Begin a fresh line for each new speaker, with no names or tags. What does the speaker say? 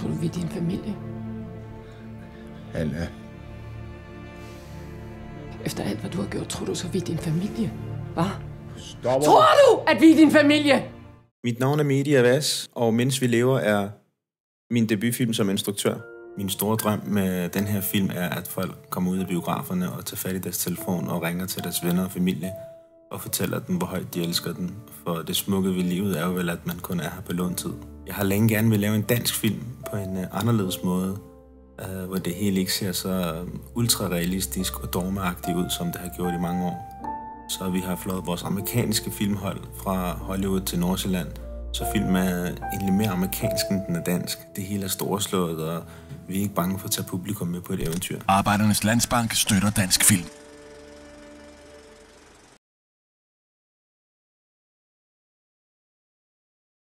Tror du, vi er din familie?
Anna.
Efter alt, hvad du har gjort, tror du så, vi er din familie? Hvad?
Stop.
Tror du, at vi er din familie?
Mit navn er Mehdi Avaz, og Mens vi lever er min debutfilm som instruktør. Min store drøm med den her film er, at folk kommer ud af biograferne og tager fat i deres telefon og ringer til deres venner og familie og fortæller dem, hvor højt de elsker den. For det smukke ved livet er jo vel, at man kun er her på låntid. Jeg har længe gerne vil lave en dansk film på en anderledes måde, hvor det hele ikke ser så ultrarealistisk og dogmeagtigt ud, som det har gjort i mange år. Så vi har flået vores amerikanske filmhold fra Hollywood til Nordsjælland, så film er egentlig mere amerikansk, end den er dansk. Det hele er storslået, og vi er ikke bange for at tage publikum med på et eventyr.
Arbejdernes Landsbank støtter dansk film.